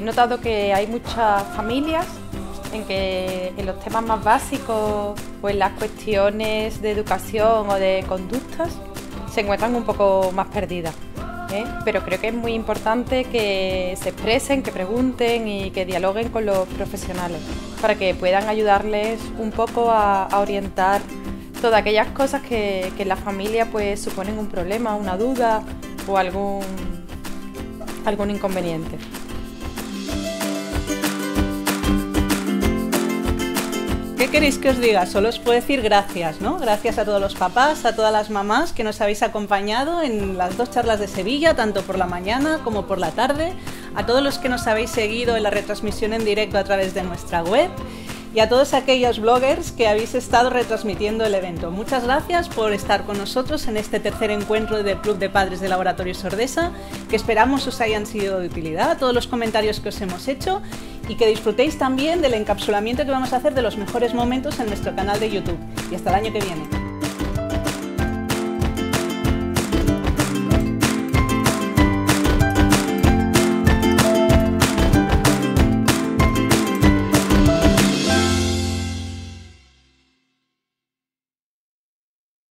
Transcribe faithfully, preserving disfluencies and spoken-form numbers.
notado que hay muchas familias en que en los temas más básicos o en las cuestiones de educación o de conductas se encuentran un poco más perdidas, ¿eh? Pero creo que es muy importante que se expresen, que pregunten y que dialoguen con los profesionales para que puedan ayudarles un poco a, a orientar todas aquellas cosas que, que en la familia pues suponen un problema, una duda o algún, algún inconveniente. ¿Qué queréis que os diga? Solo os puedo decir gracias, ¿no? Gracias a todos los papás, a todas las mamás que nos habéis acompañado en las dos charlas de Sevilla, tanto por la mañana como por la tarde, a todos los que nos habéis seguido en la retransmisión en directo a través de nuestra web y a todos aquellos bloggers que habéis estado retransmitiendo el evento. Muchas gracias por estar con nosotros en este tercer encuentro del Club de Padres de Laboratorio Sordesa, que esperamos os hayan sido de utilidad, todos los comentarios que os hemos hecho, y que disfrutéis también del encapsulamiento que vamos a hacer de los mejores momentos en nuestro canal de YouTube. Y hasta el año que viene.